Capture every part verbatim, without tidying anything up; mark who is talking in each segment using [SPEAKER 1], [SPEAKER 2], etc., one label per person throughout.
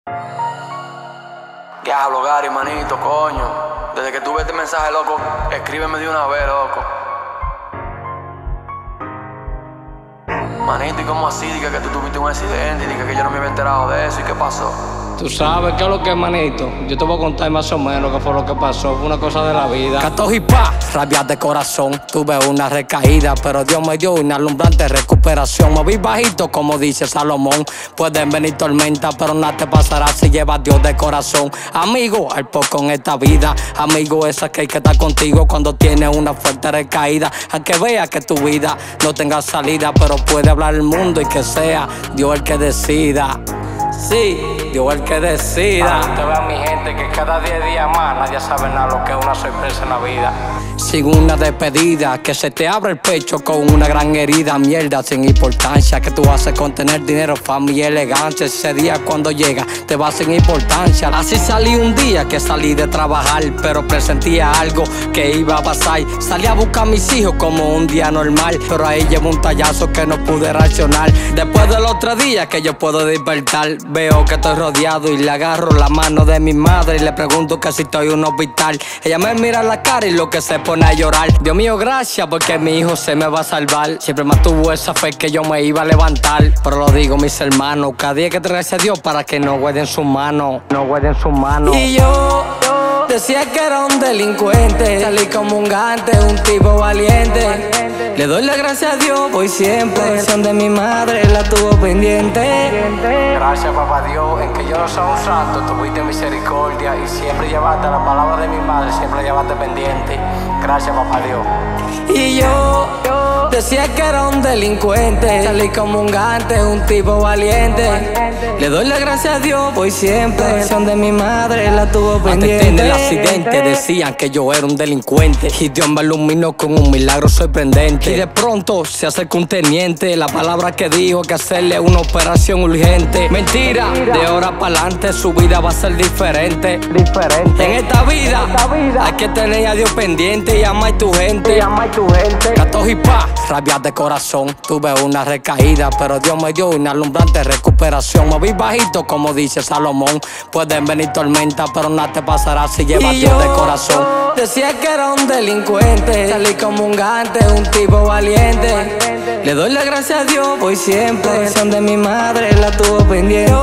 [SPEAKER 1] Diablo, Gary, manito, coño. Desde que tuve este mensaje, loco, escríbeme de una vez, loco. Manito, ¿y cómo así? Diga que tú tuviste un accidente y diga que yo no me había enterado de eso. ¿Y qué pasó?
[SPEAKER 2] Tú sabes qué es lo que es, manito. Yo te voy a contar más o menos qué fue lo que pasó. Fue una cosa de la vida.
[SPEAKER 3] Catos y pa, rabia de corazón. Tuve una recaída, pero Dios me dio una alumbrante recuperación. Moví bajito, como dice Salomón. Pueden venir tormentas, pero nada te pasará si llevas Dios de corazón. Amigo, hay poco en esta vida. Amigo, esa que hay que estar contigo cuando tienes una fuerte recaída. A que vea que tu vida no tenga salida, pero puede hablar el mundo y que sea Dios el que decida. Sí, Dios el que decida.
[SPEAKER 2] Para que usted vea, mi gente, que cada diez días más nadie sabe nada lo que es una sorpresa en la vida.
[SPEAKER 3] Sin una despedida, que se te abre el pecho con una gran herida. Mierda sin importancia, que tú haces con tener dinero, fama y elegancia. Ese día cuando llega te va sin importancia. Así salí un día que salí de trabajar, pero presentía algo que iba a pasar. Salí a buscar a mis hijos como un día normal, pero ahí llevo un tallazo que no pude reaccionar. Después del otro día que yo puedo despertar, veo que estoy rodeado y le agarro la mano de mi madre y le pregunto que si estoy en un hospital. Ella me mira a la cara y lo que se pone a llorar. Dios mío, gracias porque mi hijo se me va a salvar. Siempre me tuvo esa fe que yo me iba a levantar. Pero lo digo, mis hermanos, cada día que te gracias a Dios para que no guarden su mano, no guarden su mano. Y yo decía que era un delincuente, salí como un gante, un tipo valiente. Le doy las gracias a Dios, voy siempre. La oración de mi madre la tuvo pendiente.
[SPEAKER 2] Gracias, papá Dios, en que yo no soy un santo, tuviste misericordia y siempre llevaste la palabra de mi madre, siempre llevaste pendiente. Gracias, papá Dios.
[SPEAKER 3] Y yo decía que era un delincuente, salí como un gante, un tipo valiente. Le doy las gracias a Dios, voy siempre. La oración de mi madre la tuvo pendiente. Antes del accidente decían que yo era un delincuente y Dios me iluminó con un milagro sorprendente. Y de pronto se acerca un teniente, la palabra que dijo que hacerle una operación urgente. Mentira, de ahora para adelante su vida va a ser diferente. Diferente. En esta vida, en esta vida hay que tener a Dios pendiente y amar a tu gente. Y amar a tu gente. Catos y pa, rabia de corazón. Tuve una recaída, pero Dios me dio una alumbrante recuperación. Moví bajito, como dice Salomón. Pueden venir tormentas, pero nada te pasará si llevas Dios de corazón. Decía que era un delincuente, salí como un gante, un tipo valiente. Le doy las gracias a Dios, voy siempre. La oración de mi madre la tuvo pendiente.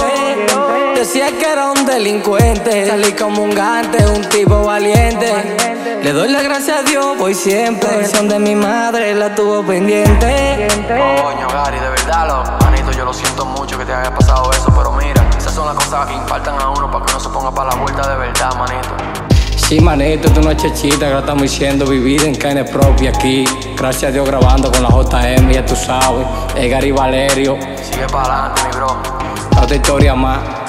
[SPEAKER 3] Decía que era un delincuente, salí como un gante, un tipo valiente. Le doy las gracias a Dios, voy siempre. La oración de mi madre la tuvo pendiente.
[SPEAKER 1] Coño, Gary, de verdad, loco. Manito, yo lo siento mucho que te haya pasado eso, pero mira, esas son las cosas que impactan a uno para que uno se ponga para la vuelta de verdad, manito.
[SPEAKER 2] Sí, manito, tú no es chechita, que lo estamos diciendo, vivir en carne propia aquí. Gracias a Dios grabando con la J M, ya tú sabes, es Gary Valerio.
[SPEAKER 1] Sigue para adelante, mi bro.
[SPEAKER 2] Otra historia más.